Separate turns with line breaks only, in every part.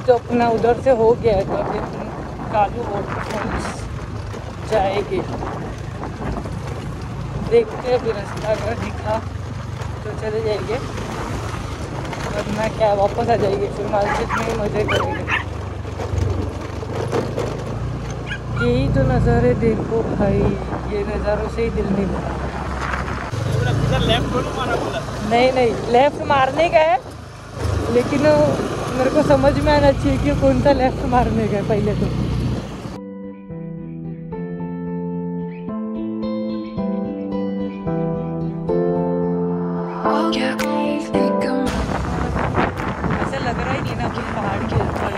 तो अपना उधर से हो गया है, तो अभी हम कालू वाटरफॉल्स जाएंगे। देखते हैं, अभी रास्ता अगर दिखा तो चले जाएंगे, वरना क्या वापस आ जाएंगे, फिर मार्केट में मज़े करेंगे। यही तो नज़ारे देखो भाई, ये नज़ारों से ही दिल नहीं भरा। नहीं नहीं, लेफ्ट मारने का है, लेकिन मेरे को समझ में आना चाहिए कि कौन सा लेफ्ट मारने का है पहले तो। ऐसा लग रहा ही नहीं ना कि पहाड़ के ऊपर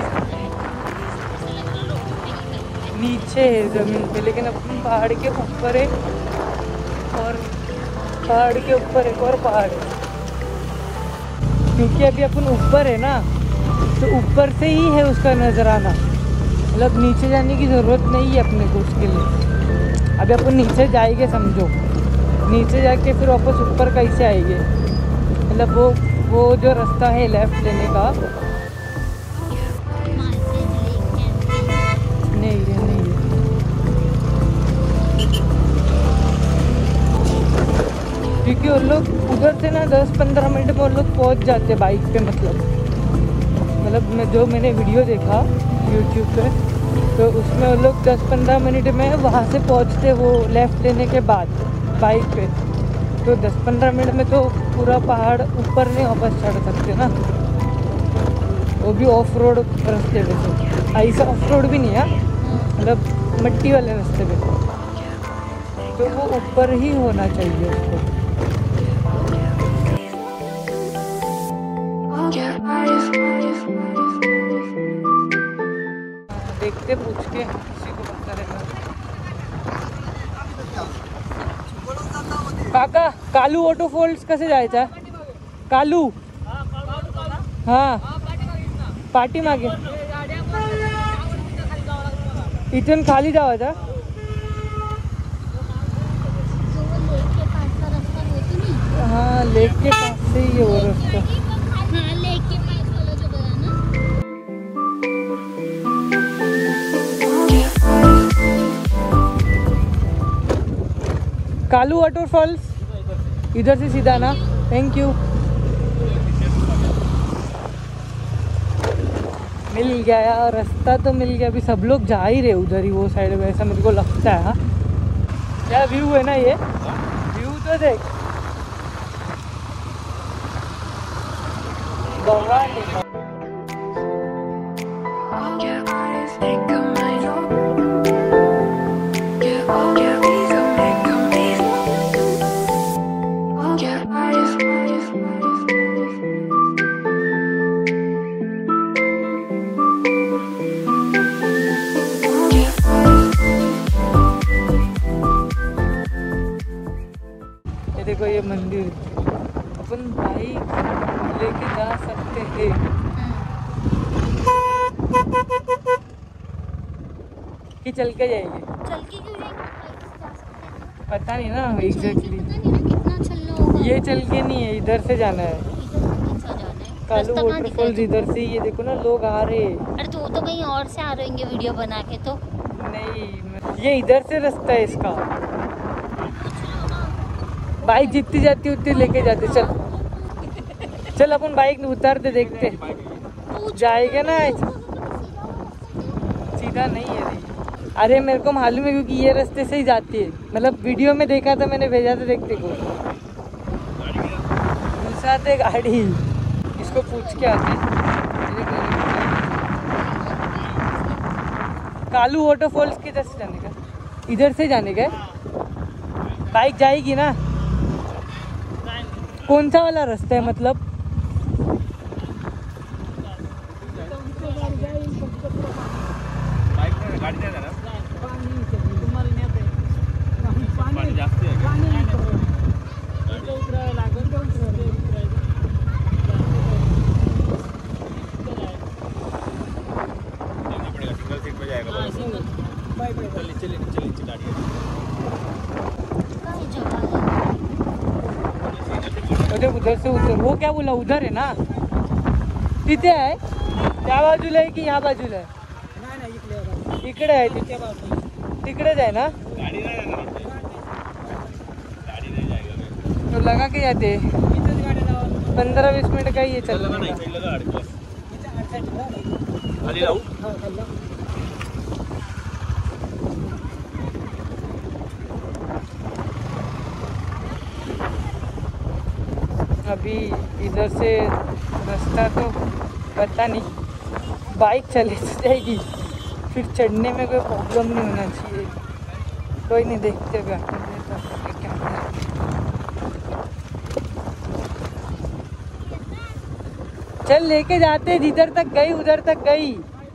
नीचे है ज़मीन पे, लेकिन अपन पहाड़ के ऊपर है, और पहाड़ के ऊपर एक और पहाड़ है। क्योंकि अभी अपन ऊपर है ना, तो ऊपर से ही है उसका नजराना, मतलब नीचे जाने की ज़रूरत नहीं है अपने को उसके लिए। अभी अपन नीचे जाएंगे, समझो, नीचे जाके फिर वापस ऊपर कैसे आएंगे, मतलब वो जो रास्ता है लेफ्ट लेने का, नहीं है, नहीं है। क्योंकि वो लोग उधर से ना 10-15 मिनट में वो लोग पहुँच जाते बाइक पे, मतलब मैंने वीडियो देखा यूट्यूब पे, तो उसमें वो लोग 10-15 मिनट में वहाँ से पहुँचते, वो लेफ़्ट लेने के बाद बाइक पे। तो 10-15 मिनट में तो पूरा पहाड़ ऊपर नहीं वापस चढ़ सकते ना, वो भी ऑफ रोड रास्ते पे। तो ऐसा ऑफ रोड भी नहीं है, मतलब मिट्टी वाले रास्ते पे, तो वो ऊपर ही होना चाहिए उसको। देखते पूछ के किसी को पता रहेगा। काका, कालू वॉटरफॉल्स कसे जायचं? कालू, हाँ, पाठी मागे इथून खाली जावायचा? हाँ, लेक के पास से ही है वो रास्ता। कालू वाटरफॉल्स इधर से सीधा ना, थैंक यू। मिल गया यार, रास्ता तो मिल गया। अभी सब लोग जा ही रहे उधर ही, वो साइड में, ऐसा मेरे को लगता है। क्या व्यू है ना, ये व्यू तो देख, भगवान। देखो ये मंदिर, अपन बाइक लेके जा सकते हैं। कि चल के जाएंगे?
चल के क्यों जाएंगे?
पता नहीं ना एग्जैक्टली,
कितना चलना होगा।
ये चल के नहीं है, इधर से जाना है। कालू वाटरफॉल्स इधर से, ये देखो ना लोग आ रहे हैं।
अरे तो कहीं और से आ रहे होंगे वीडियो बना के, तो
नहीं, ये इधर से रास्ता है इसका। बाइक जितनी जाती उतनी लेके जाते। चल अपन बाइक उतारते, देखते जाएगा ना। सीधा नहीं है नहीं। अरे मेरे को मालूम है, क्योंकि ये रास्ते से ही जाती है, मतलब वीडियो में देखा था मैंने, भेजा था देखते को। दूसरा थे गाड़ी, इसको पूछ के आते। कालू वाटरफॉल्स किधर से जाने का? इधर से जाने का? बाइक जाएगी ना? कौन सा वाला रास्ता है मतलब? उधर से उधर, वो क्या बोला, उधर है ना, तिथे आहे। त्या बाजूला आहे की ह्या बाजूला आहे? इकडे आहे. तिकडेच आहे ना? तो लगा के जाते 15-20 मिनट का ये चल अभी इधर से रास्ता तो पता नहीं, बाइक चले तो जाएगी, फिर चढ़ने में कोई प्रॉब्लम नहीं होना चाहिए। कोई नहीं, देखते हुए क्या चल लेके जाते, जिधर तक गई उधर तक गई।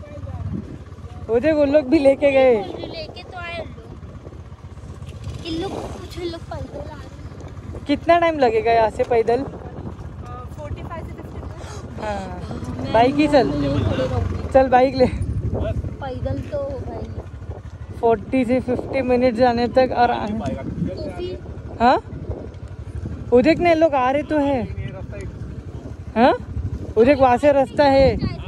वो लोग भी लेके गए।
लेके तो आए इन लोग को पूछो, इन लोग पैदल आ रहे।
कितना टाइम लगेगा यहाँ से पैदल?
45 से 50।
हाँ बाइक ही चल बाइक ले।
पैदल तो भाई
40 से 50 मिनट जाने तक और आने।
तो फिर
हाँ वो देख ने लोग आ रहे तो है। हाँ वो देख वहाँ से रास्ता है,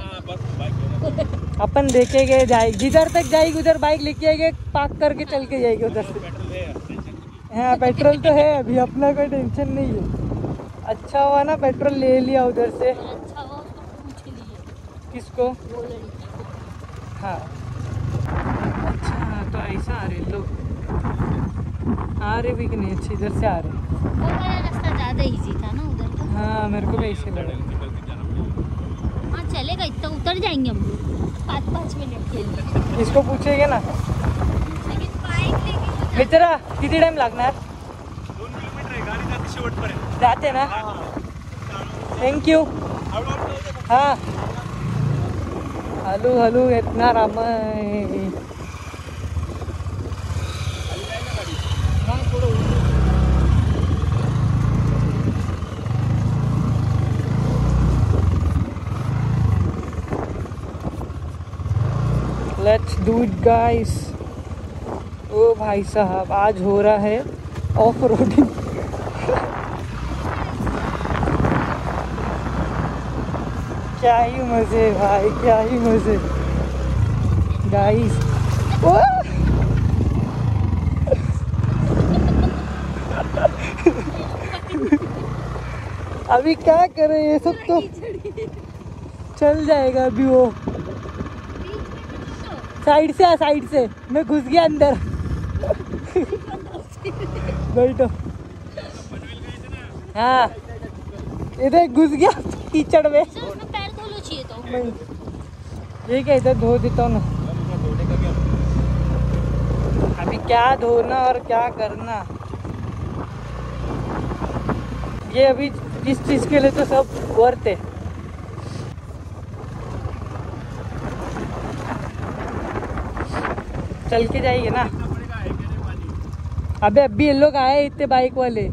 अपन देखे गए जाएगी, जिधर तक जाएगी उधर बाइक लेके आएंगे, पार्क करके चल के जाएगी उधर से। हाँ पेट्रोल तो है, अभी अपना कोई टेंशन नहीं है। अच्छा हुआ ना पेट्रोल ले लिया उधर से।
अच्छा हुआ उसको पूछ लिए।
किसको?
वो लड़की को।
हाँ अच्छा तो ऐसा आ रहे लोग, आ रहे भी कि नहीं? अच्छे इधर से आ रहे।
वो वाला रास्ता ज़्यादा इजी था ना उधर का।
हाँ मेरे को भी ऐसे लगा।
हाँ चलेगा, इतना उतर जाएंगे हम लोग 5-5 मिनट के लिए।
इसको पूछेंगे ना।
लेकिन बाइक लेके
मित्रा किती टाइम लागणार?
2 किलोमीटर आहे, गाडी जाते शेवटपर्यंत.
जाते ना? Thank you. हाँ हलू हलू इतना रामाय. Let's do it guys. ओ भाई साहब आज हो रहा है ऑफ रोडिंग. क्या ही मजे भाई, क्या ही मजे गाइस. ओ अभी क्या करें, ये सब तो चल जाएगा. अभी वो साइड से आ, साइड से मैं घुस गया अंदर. बैठो. हाँ इधर घुस गया कीचड़ में.
सर उसमें पैर धो लो चाहिए तो।
नहीं ये क्या, इधर धो देता हूँ ना. अभी क्या धोना और क्या करना, ये अभी इस चीज के लिए तो सब वर्थ है. चल के जाइए ना. अबे अभी ये लोग आए इतने बाइक वाले.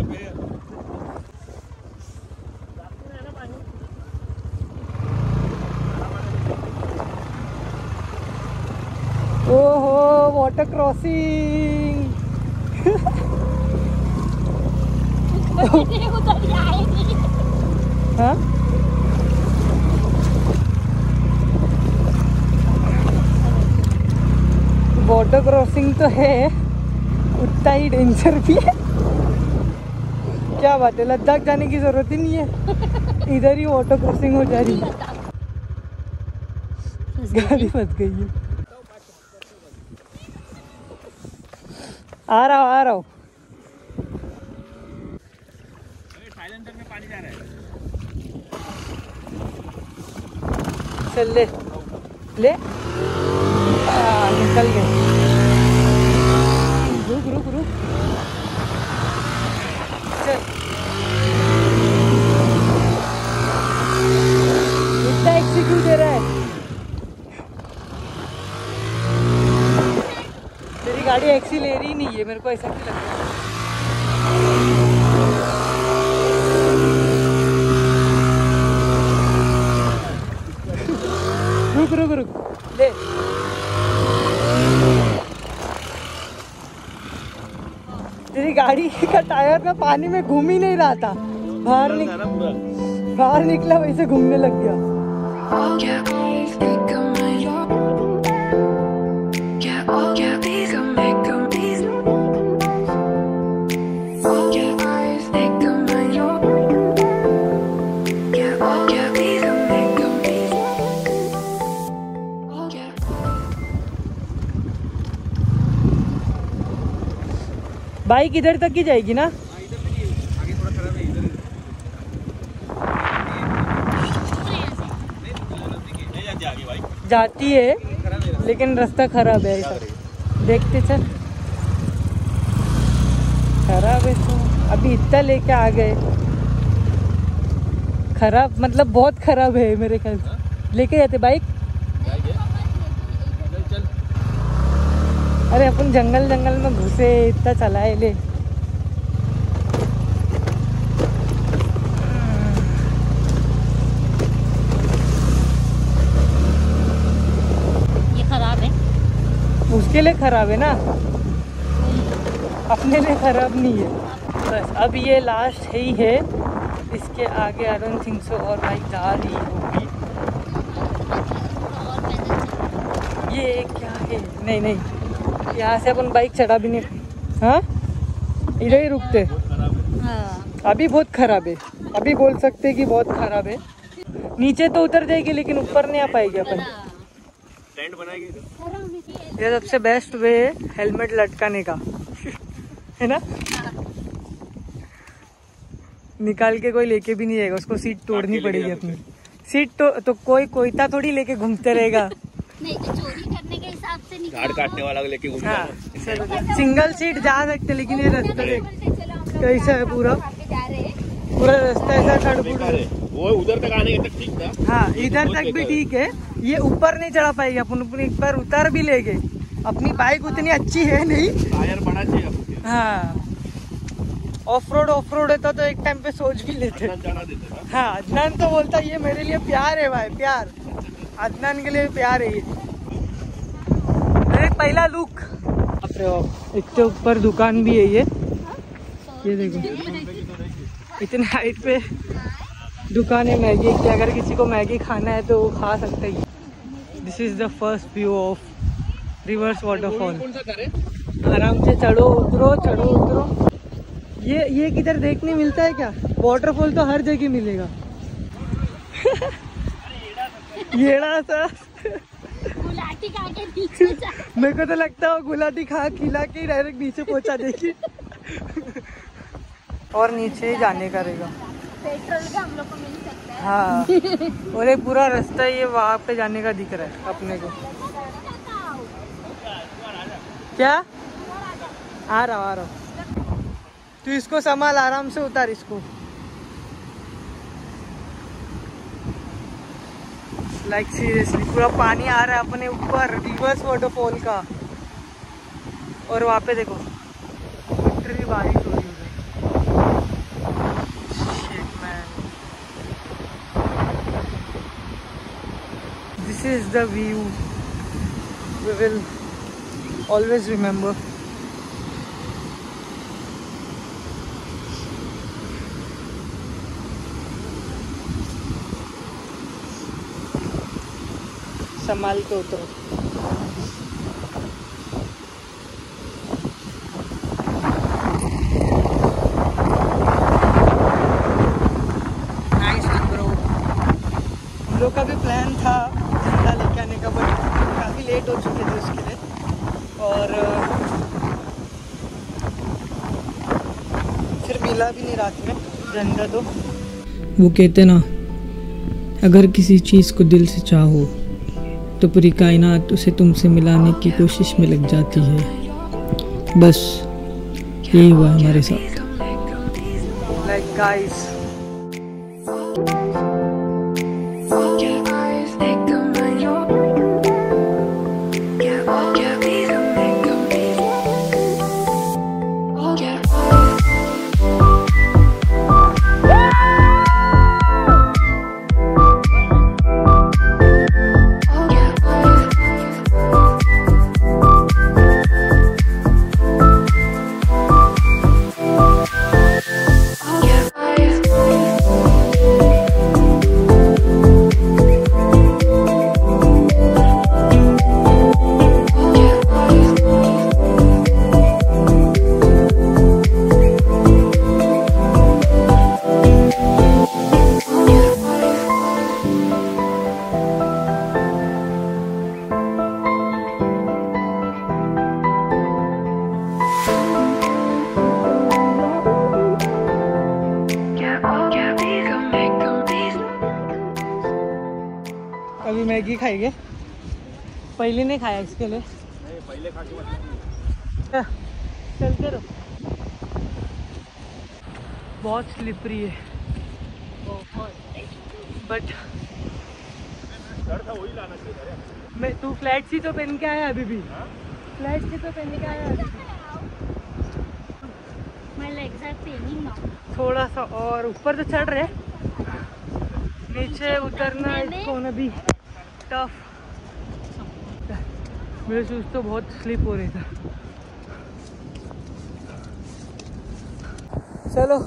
ओहो वाटर क्रॉसिंग.
उधर आएगी।
हाँ वाटर क्रॉसिंग तो है, उतना ही डेंजर भी है. क्या बात है, लद्दाख जाने की जरूरत ही नहीं है, इधर ही वाटर क्रॉसिंग हो जा रही है. गाड़ी फंस गई है. आ रहा हूँ.
साइलेंसर में पानी जा रहा है.
चल ले ले. निकल गए. रुक रुक रुक. चल इतना एक्सीक्यूट दे रहा है. तेरी गाड़ी एक्सी ले रही नहीं है, मेरे को ऐसा क्यों लगता है. रुक रुक रुक ले. तेरी गाड़ी का टायर ना पानी में घूम ही नहीं रहा था, बाहर निकला वैसे घूमने लग गया. बाइक इधर तक ही जाएगी ना?
इधर भी नहीं, आगे थोड़ा खराब है इधर। नहीं जाती आगे बाइक,
जाती है
खराब है।
लेकिन रास्ता खराब है ऐसा। देखते चल, खराब है तो अभी इतना लेके आ गए। खराब मतलब बहुत खराब है मेरे ख्याल से। लेके जाते बाइक।
चल
अरे अपन जंगल जंगल में घुसे, इतना चलाए ले।
ये खराब है,
उसके लिए खराब है ना, अपने लिए खराब नहीं है। बस अब ये लास्ट ही है, इसके आगे आई डोंट थिंक सो और बाइक जा रही होगी।
और पैदल चल।
ये क्या है? नहीं नहीं, यहाँ से अपन बाइक चढ़ा भी नहीं। हाँ इधर ही रुकते।
हाँ,
अभी बहुत खराब है, अभी बोल सकते हैं कि बहुत खराब है। नीचे तो उतर जाएगी लेकिन ऊपर नहीं आ पाएगी अपन।
टेंट बनाएंगे इधर।
ये सबसे बेस्ट वे है हेलमेट लटकाने का है ना? निकाल के कोई लेके भी नहीं जाएगा, उसको सीट तोड़नी पड़ेगी अपनी। सीट तो कोई कोयता थोड़ी लेके घूमते रहेगा।
नहीं तो चोरी करने के हिसाब से नहीं।
झाड़ काटने वाला लेके घूम
हाँ, सिंगल सीट जा सकते, लेकिन ये रास्ता देख कैसा है। पूरा रास्ता ऐसा खड़बुड़ है।
वो उधर तक आने तक ठीक था।
हाँ इधर तक भी ठीक है, ये ऊपर नहीं चढ़ा पाएगी अपन एक बार उतर भी ले गए। अपनी बाइक उतनी अच्छी है नहीं।
टायर बड़ा चाहिए।
हाँ ऑफ रोड है तो एक टाइम पे सोच भी लेते।
जाना देते था।
हाँ अदनान तो बोलता ये मेरे लिए प्यार है भाई, प्यार। अदनान के लिए प्यार है ये। अरे पहला लुक, इतने ऊपर दुकान भी है ये देखो इतने हाइट पे दुकान है मैगी की। अगर किसी को मैगी खाना है तो वो खा सकते हैं। This is the first view of reverse waterfall.
कौन सा घर है?
आराम से चढ़ो उतरो। ये किधर देखने मिलता है क्या? वाटरफॉल तो हर जगह मिलेगा। येड़ा सा
गुलाटी खा के नीचे जा।
मेरे को तो लगता है गुलाटी खिला के डायरेक्ट नीचे पहुंचा देगी। और नीचे ही जाने का रहेगा।
पेट्रोल का हम लोग को मिल सकता है।
हाँ और एक पूरा रास्ता ये वहाँ पे जाने का दिख रहा है अपने को। क्या? आ रहा तू इसको संभाल, आराम से उतार इसको। लाइक सीरियसली पूरा पानी आ रहा है अपने ऊपर रिवर्स वाटरफॉल का। और वहाँ पे देखो लिटरली बारिश हो रही है। Shit, man. This is the view we will always remember. संभाल के उतरो। Nice bro. हम लोग का भी प्लान था झंडा लेके आने का, बट काफ़ी लेट हो चुके थे उसके लिए। और फिर मिला भी नहीं रात में झंडा। तो वो कहते ना, अगर किसी चीज़ को दिल से चाहो तो पूरी कायनात उसे तुमसे मिलाने की कोशिश में लग जाती है। बस यही हुआ हमारे साथ। लाइक गाइस मैगी खाएंगे। पहले नहीं खाया इसके लिए।
नहीं, पहले खा के
चलते रहो। बहुत स्लिपरी है बट
वही लाना चाहिए।
मैं तू फ्लैट सी तो पहन के आया अभी भी। फ्लैट सी तो पहन के आया अभी भी।
मैं एग्जैक्ट ट्रेनिंग ना
थोड़ा सा और ऊपर तो चढ़ रहे, नीचे उतरना कौन अभी टफ। मेरे शूज तो बहुत स्लिप हो रहे थे। चलो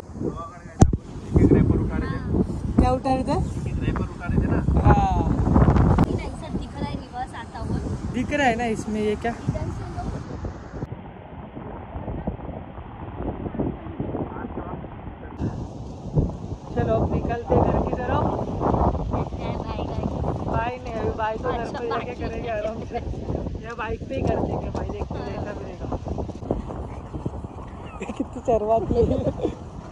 क्या उठा रहे थे?
ना।
हाँ
ऐसा दिख रहा है रिवर्स आता हुआ।
दिख रहा है ना इसमें ये क्या? चलो अब निकलते घर की तरफ। भाई नहीं, अभी भाई तो घर पे जाके करेंगे आराम से, या बाइक पे ही कर देंगे। भाई देखते हैं कैसा बनेगा। कितनी चरवात लगी।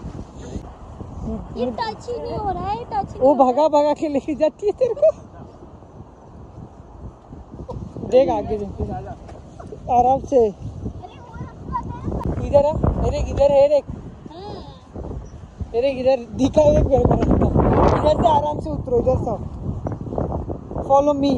ये टच ही नहीं हो रहा है, टच ही
वो भगा भगा के लेके जाती है तेरे को। देख आगे जाके आराम से। इधर आ, अरे इधर है देख, अरे इधर दिखा एक मेरे को रास्ता। इधर से आराम से उतरो, इधर से फॉलो मी।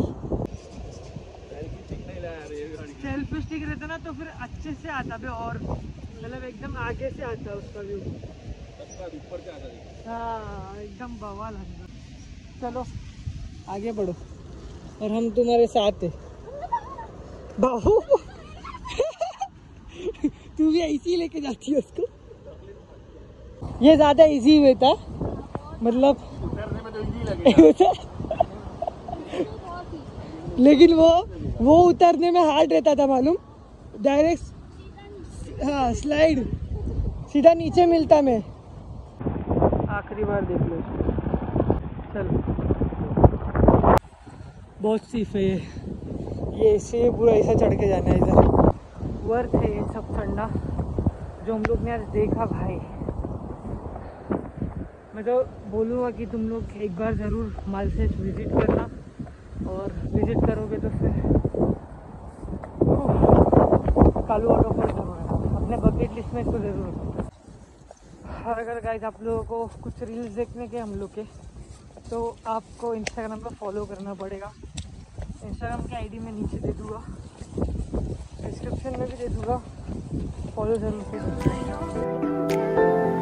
सेल्फी स्टिक रहता ना तो फिर अच्छे से आता बे, और मतलब एकदम आगे से आता उसका व्यू।
ऊपर से आता।
हाँ एकदम बवाल आता। चलो आगे बढ़ो और हम तुम्हारे साथ है बाबू। तू भी ऐसी लेके जाती है उसको। ये ज्यादा इजी हुआ था, मतलब
उतरने में तो इजी लगेगा।
लेकिन वो उतरने में हार्ड रहता था मालूम। डायरेक्ट हाँ स्लाइड सीधा नीचे मिलता। मैं आखिरी बार देख लो। चलो बहुत सीफ है ये ऐसे पूरा ऐसा चढ़ के जाना है। इधर वर्थ है ये सब ठंडा जो हम लोग ने आज देखा। भाई मैं तो बोलूँगा कि तुम लोग एक बार ज़रूर मालसेज विज़िट करना, और विज़िट करोगे तो फिर कालू वाटरफॉल जरूर है अपने बकेट लिस्ट में, इसको ज़रूर रखो। और अगर गाइस आप लोगों को कुछ रील्स देखने के हम लोग के, तो आपको इंस्टाग्राम पर फॉलो करना पड़ेगा। इंस्टाग्राम की आईडी मैं नीचे दे दूँगा, डिस्क्रिप्शन में भी दे दूँगा, फॉलो ज़रूर कीजिए।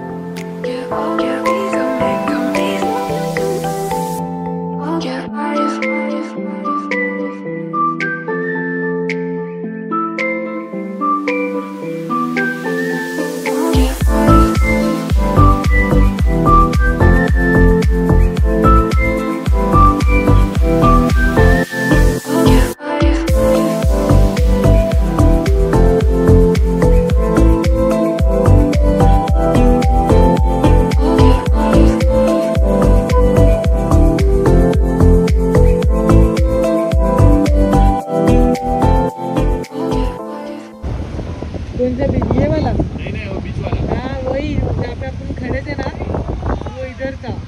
कौन सा बीच? ये वाला?
नहीं वो बीच वाला।
हाँ वही जहाँ पे अपन खड़े थे ना, वो इधर था।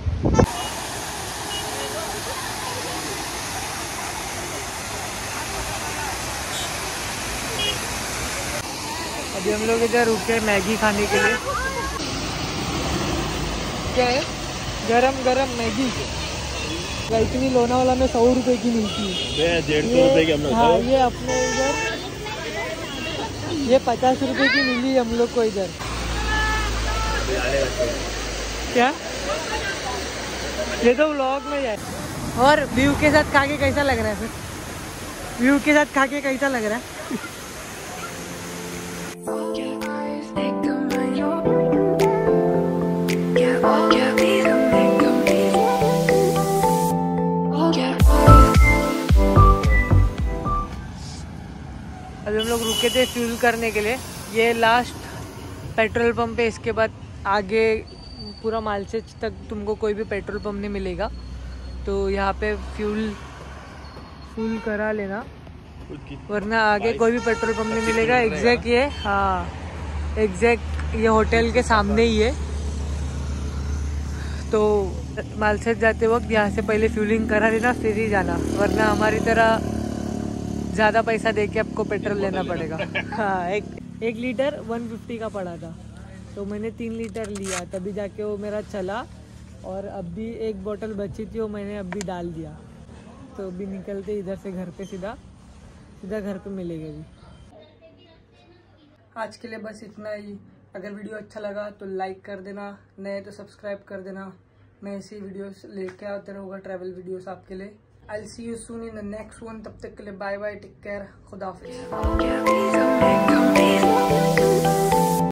अभी हम लोग इधर रुके मैगी खाने के लिए। क्या है? गरम गरम मैगी। इतनी लोनावाला में 100 रुपए की मिलती है।
150 रुपए की हम लोग।
हाँ ये अपने इधर ये 50 रुपए की मिली हम लोग को इधर। क्या ये तो व्लॉग में है। और व्यू के साथ खा के कैसा लग रहा है फिर? व्यू के साथ खा के कैसा लग रहा है? अभी हम लोग रुके थे फ्यूल करने के लिए। ये लास्ट पेट्रोल पंप है, इसके बाद आगे पूरा मालसेज तक तुमको कोई भी पेट्रोल पंप नहीं मिलेगा, तो यहाँ पे फ्यूल करा लेना, वरना आगे कोई भी पेट्रोल पंप नहीं मिलेगा। एग्जैक्ट ये हाँ एग्जैक्ट ये होटल के सामने ही है, तो मालसेज जाते वक्त यहाँ से पहले फ्यूलिंग करा लेना, फिर ही जाना, वरना हमारी तरह ज़्यादा पैसा दे के आपको पेट्रोल लेना पड़ेगा। हाँ, एक लीटर 150 का पड़ा था, तो मैंने 3 लीटर लिया, तभी जाके वो मेरा चला। और अभी एक बोतल बची थी, वो मैंने अभी डाल दिया। तो अभी निकलते इधर से घर पे सीधा घर पे मिलेंगे भी। आज के लिए बस इतना ही। अगर वीडियो अच्छा लगा तो लाइक कर देना, नए तो सब्सक्राइब कर देना। मैं ऐसी वीडियोस लेके आते रहूँगा, ट्रैवल वीडियोस आपके लिए। I will see you soon in the next one. तब तक के लिए बाय बाय, टेक केयर, खुदा हाफिज़।